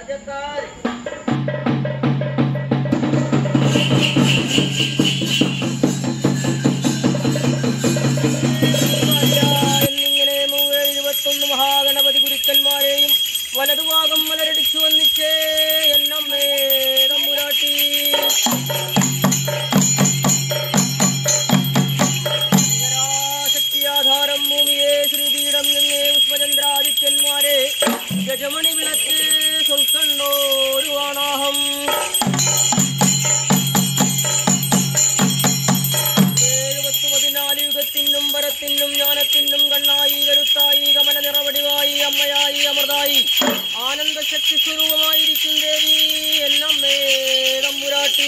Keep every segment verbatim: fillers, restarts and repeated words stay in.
എന്നിങ്ങനെ മൂവേഴ് ഇരുപത്തൊന്ന് മഹാഗണപതി ഗുരുക്കന്മാരെയും വലതുഭാഗം മലരടിച്ചു വന്നിച്ചേ എന്നമ്മേ തമ്പുരാട്ടി. ശക്തിയാധാരം ഭൂമിയെ ശ്രീപീഠം എന്നേ പുഷ്പചന്ദ്രാദിത്യന്മാരെ ഗജമണി വിളക്ക് സ്വൽക്കണ്ടോരു വാണാഹം. ഏഴുപത്തു പതിനാല് യുഗത്തിനും വരത്തിനും ജ്ഞാനത്തിനും കണ്ണായി കരുത്തായി കമല നിറവടിവായി അമ്മയായി അമൃതായി ആനന്ദശക്തി സ്വരൂപമായിരിക്കും ദേവി എന്നമ്മേ തമ്പുരാട്ടി.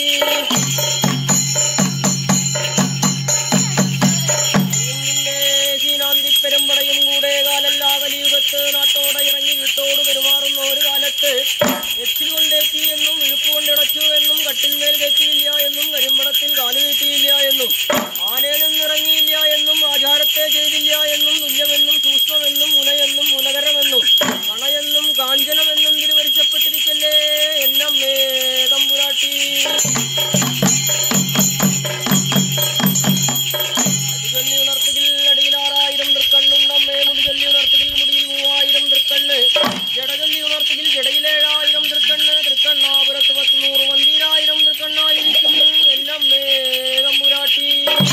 പെരുമ്പടയും കൂടെ കാലല്ലാ കലിയുഗത്ത് നാട്ടോടെ ഇറങ്ങി വീട്ടോട് പെരുമാറുന്ന ഒരു കാലത്ത് എച്ചിൽ കൊണ്ടേറ്റി എന്നും വിഴുപ്പ് കൊണ്ടിടച്ചു എന്നും കട്ടിന്മേൽ കയറ്റിയില്ല എന്നും കരിമ്പടത്തിൽ കാലു കയറ്റിയില്ല എന്നും ആനയിൽ നിന്നിറങ്ങിയില്ല എന്നും ആചാരത്തെ ചെയ്തില്ല എന്നും തുല്യമെന്നും സൂക്ഷ്മമെന്നും മുനയെന്നും മുനകരമെന്നും കണയെന്നും കാഞ്ചനമെന്നും തിരുവരിച്ചപ്പെട്ടിരിക്കല്ലേ എന്നമ്മേ തമ്പുരാട്ടി. അടികല്ലി ഉണർത്തുകിൽ അടിയിൽ ആറായിരം തൃക്കണ്ണുണ്ടമ്മേ മുടികല്ലി ഉണർത്തുകിൽ മുടിയിൽ മൂവായിരം തൃക്കണ്ണ് ജടകല്ലി ഉണർത്തുകിൽ ജടയിലേഴായിരം തൃക്കണ്ണ് തൃക്കണ്ണാപുരത്ത് പത്ത് നൂറ് പന്തീരായിരം തൃക്കണ്ണായിരിക്കുന്നു എന്നമ്മേ തമ്പുരാട്ടി.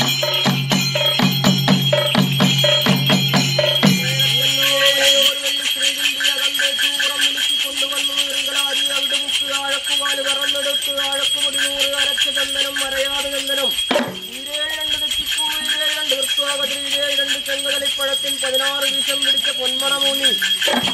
കൊണ്ടുവന്നു വെങ്കലാരി അവിടെ മുക്ക് ആഴക്കുപാല് കറന്നെടുത്ത് ആഴക്കുപടി നൂറ് അരച്ച ചന്ദനം മറയാതെ ചന്ദനം രണ്ട് തെച്ചിപ്പൂവിലെ രണ്ട് വൃത്വാകതിരിയിലെ രണ്ട് ചെങ്കടലിപ്പഴത്തിൽ പതിനാറ് വീശം പിടിച്ച പൊന്മണമൂനി